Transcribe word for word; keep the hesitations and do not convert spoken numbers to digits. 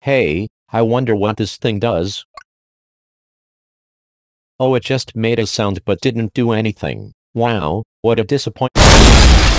Hey, I wonder what this thing does. Oh, it just made a sound but didn't do anything. Wow, what a disappointment.